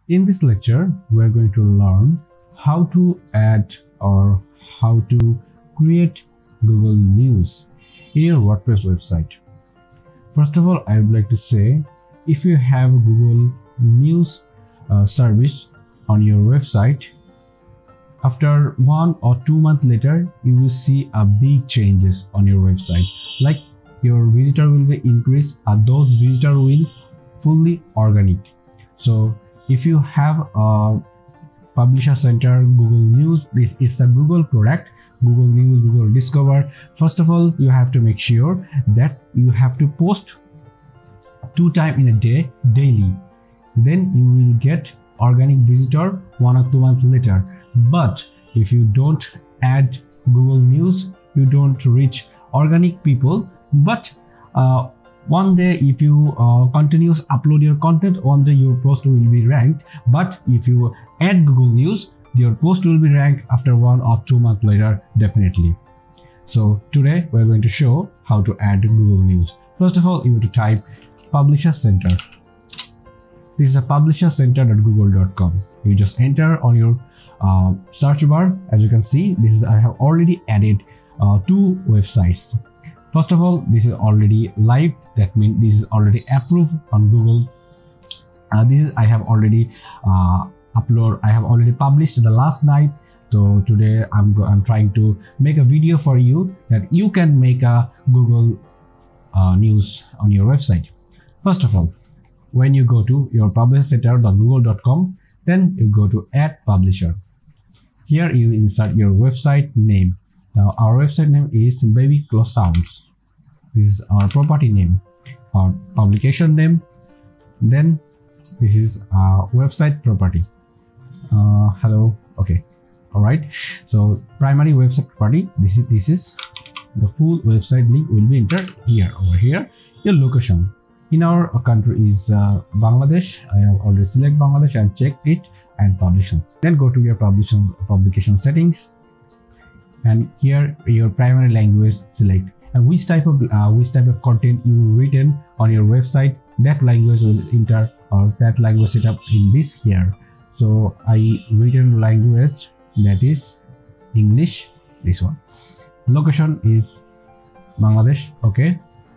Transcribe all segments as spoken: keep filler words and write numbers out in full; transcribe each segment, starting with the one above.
In this lecture, we are going to learn how to add or how to create Google News in your WordPress website. First of all, I would like to say, if you have Google News uh, service on your website, after one or two months later, you will see a big changes on your website. Like your visitor will be increased, and those visitor will fully organic. So if you have a publisher center Google News, this it's a Google product, Google News, Google Discover. First of all, you have to make sure that you have to post two times in a day daily. Then you will get organic visitor one or two months later. But if you don't add Google News, you don't reach organic people. But uh, one day, if you uh, continuous upload your content, one day your post will be ranked. But if you add Google News, your post will be ranked after one or two months later, definitely. So today we're going to show how to add Google News. First of all, you have to type Publisher Center. This is a publisher center dot google dot com. You just enter on your uh, search bar. As you can see, this is I have already added uh, two websites. First of all, this is already live. That means this is already approved on Google. Uh, this is I have already uh, upload. I have already published the last night. So today I'm go I'm trying to make a video for you that you can make a Google uh, News on your website. First of all, when you go to your publisher center dot google dot com, then you go to Add Publisher. Here you insert your website name. Now our website name is Baby Close Sounds. This is our property name, our publication name. Then this is our website property. Uh, hello. Okay. All right. So primary website property. This is this is the full website link will be entered here. Over here, your location. In our country is uh, Bangladesh. I have already selected Bangladesh and checked it and publication. Then go to your publication publication settings, and here your primary language select and which type of uh, which type of content you written on your website. That language will enter or that language set up in this here. So I written language that is English. This one. Location is Bangladesh. Okay.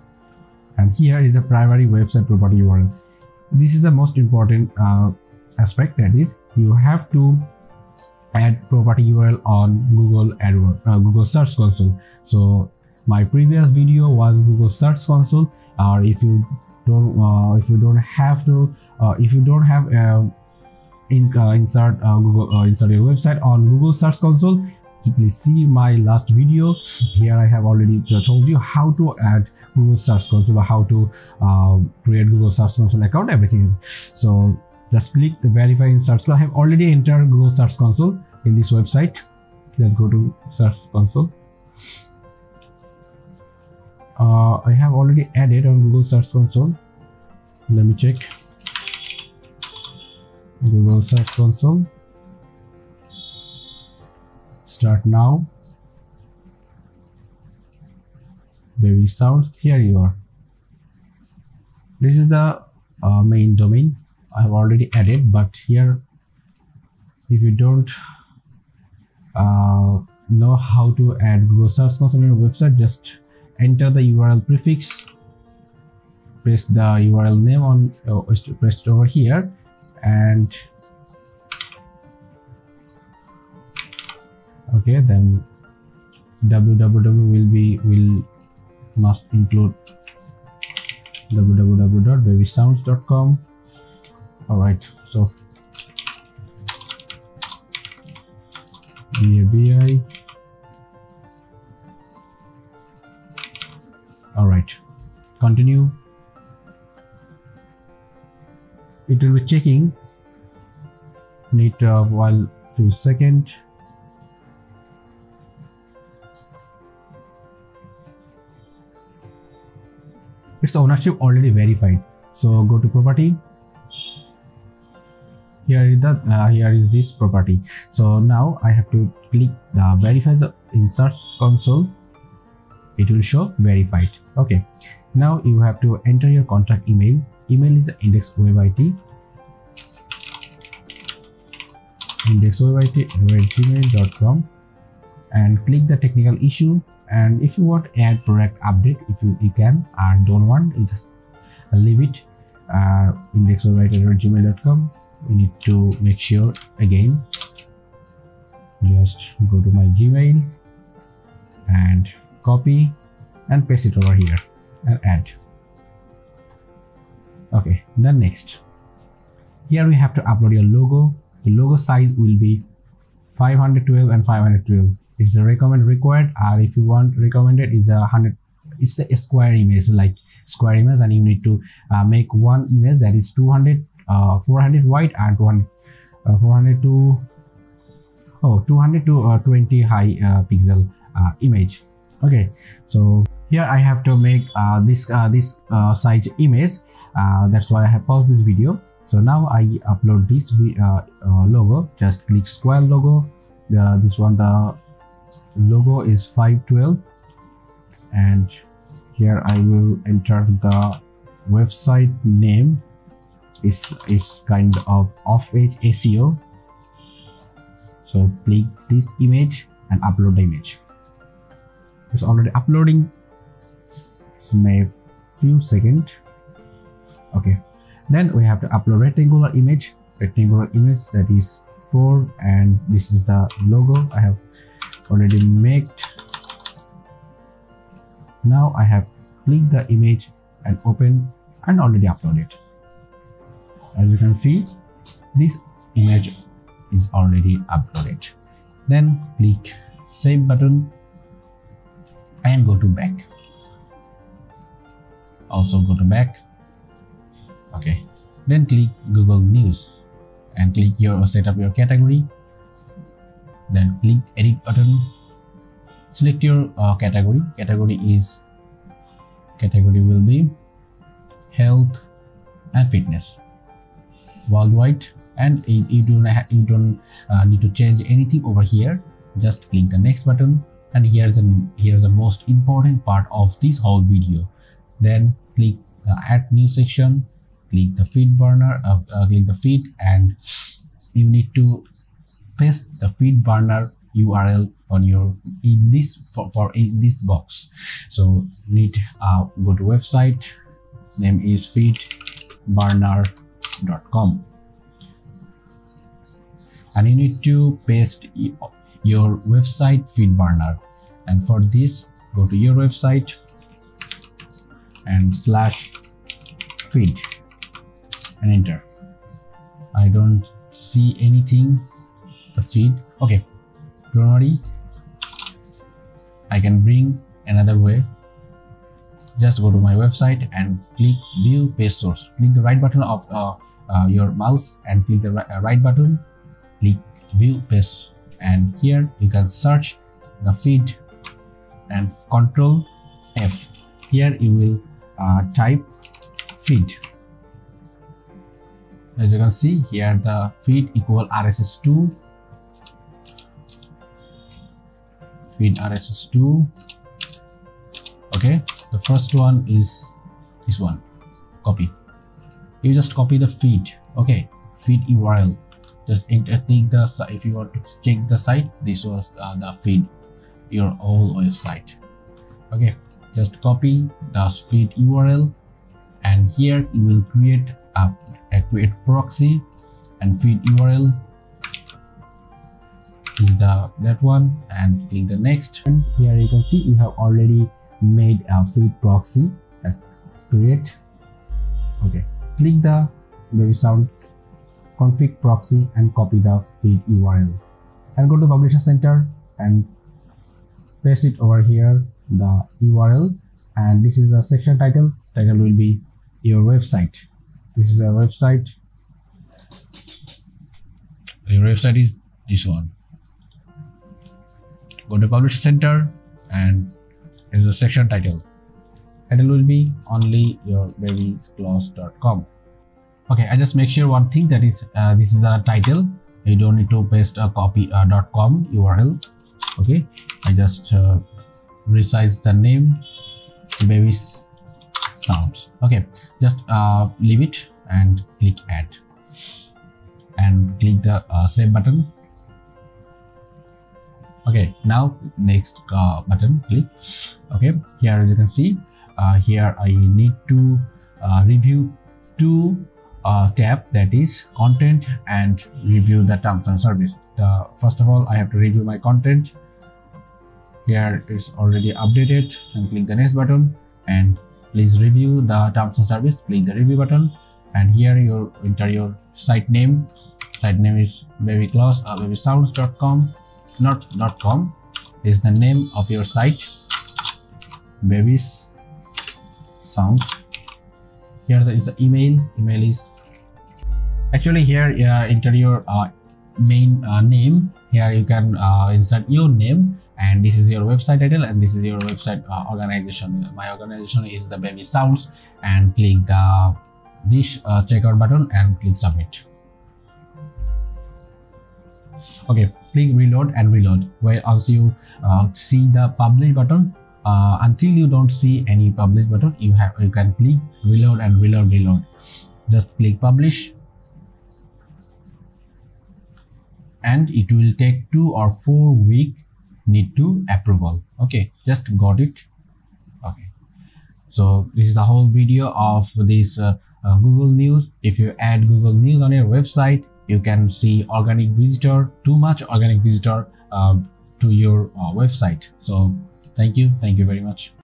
And here is the primary website property U R L. This is the most important uh, aspect, that is you have to add property U R L on Google AdWords, uh, Google Search Console. So my previous video was Google Search Console. Or uh, if you don't, uh, if you don't have to, uh, if you don't have uh, in, uh, insert uh, Google uh, insert your website on Google Search Console, please see my last video. Here I have already told you how to add Google Search Console, how to uh, create Google Search Console account, everything. So just click the verify in Search Console. I have already entered Google Search Console in this website. Let's go to Search Console. Uh, I have already added on Google Search Console. Let me check. Google Search Console. Start now. Baby Sounds. Here you are. This is the uh, main domain I have already added, but here, if you don't uh, know how to add Google Search Console on your website, just enter the U R L prefix, press the U R L name on, uh, press it over here, and okay, then www will be will must include w w w dot baby sounds dot com. All right, so B A B I. All right, continue. It will be checking. Need a while few seconds. Its ownership already verified. So go to property. Here is the uh, here is this property. So now I have to click the verify the in Search Console. It will show verified. Okay. Now you have to enter your contact email. Email is the index web I D. index w three army at gmail dot com and click the technical issue. And if you want add product update, if you, you can, or don't want, you just leave it. uh, index w three army at gmail dot com. We need to make sure again, just go to my Gmail and copy and paste it over here and add. Okay, then next, here we have to upload your logo. The logo size will be five hundred twelve and five hundred twelve. It's the recommend required, or if you want recommended is a one hundred. It's a square image, like square image, and you need to uh, make one image that is two hundred, uh, four hundred wide and two hundred, uh, four hundred to oh two hundred to uh, twenty high uh, pixel uh, image. Okay, so here I have to make uh, this uh, this uh, size image. Uh, that's why I have paused this video. So now I upload this uh, uh, logo. Just click square logo. The this one, the logo is five twelve, and here I will enter the website name. Is is kind of off-edge S E O. So click this image and upload the image. It's already uploading. It's may few seconds. Okay, then we have to upload rectangular image. Rectangular image that is four, and this is the logo I have already made. Now I have clicked the image and open and already uploaded. As you can see, this image is already uploaded. Then click save button and go to back. Also go to back. Okay, then click Google News and click your set up your category. Then click edit button. Select your uh, category. Category is category will be health and fitness worldwide, and you, you don't you don't uh, need to change anything over here. Just click the next button, and here's the here's the most important part of this whole video. Then click uh, add new section. Click the feed burner, uh, uh, click the feed, and you need to paste the feed burner U R L on your in this for, for in this box. So need uh, go to website name is feed burner dot com, and you need to paste your website feed burner. And for this, go to your website and slash feed and enter. I don't see anything, the feed. Okay, don't worry, I can bring another way. Just go to my website and click view page source. Click the right button of uh, uh, your mouse and click the right, uh, right button, click view page, and here you can search the feed and control F. Here you will uh, type feed. As you can see here, the feed equal R S S two, feed R S S two. Okay, the first one is this one. Copy. You just copy the feed. Okay, feed U R L. Just enter, click the, if you want to check the site, this was uh, the feed, your whole website. Okay, just copy the feed U R L, and here you will create a, a create proxy and feed U R L is the that one, and click the next. And here you can see you have already made a feed proxy. Create. Okay, click the baby sound config proxy and copy the feed U R L and go to publisher center and paste it over here, the U R L, and this is the section title. Title will be your website. This is a website. Your website is this one. Go to publisher center and here's the section title. Title will be only your baby's clothes dot com. Okay, I just make sure one thing, that is uh, this is the title. You don't need to paste a copy uh, .com U R L. Okay, I just uh, resize the name baby's sounds. Okay, just uh, leave it and click add and click the uh, save button. Okay, now next uh, button, click. Okay, here as you can see, uh, here I need to uh, review two uh, tab, that is content and review the terms and service. Uh, first of all, I have to review my content. Here it's already updated, and click the next button, and please review the terms and service. Click the review button, and here you enter your site name. Site name is babyclaws uh, babysounds dot com, not .com is the name of your site. Babies sounds. Here is the email. Email is actually here. Uh, enter your uh, main uh, name. Here you can uh, insert your name, and this is your website title, and this is your website uh, organization. My organization is the Baby Sounds, and click the this uh, checkout button and click submit. Okay, click reload and reload. Where also you uh, see the publish button. Uh, until you don't see any publish button, you have you can click reload and reload reload. Just click publish, and it will take two or four weeks need to approval. Okay, just got it. Okay, so this is the whole video of this uh, uh, Google News. If you add Google News on your website, you can see organic visitor, too much organic visitor uh, to your uh, website. So thank you thank you very much.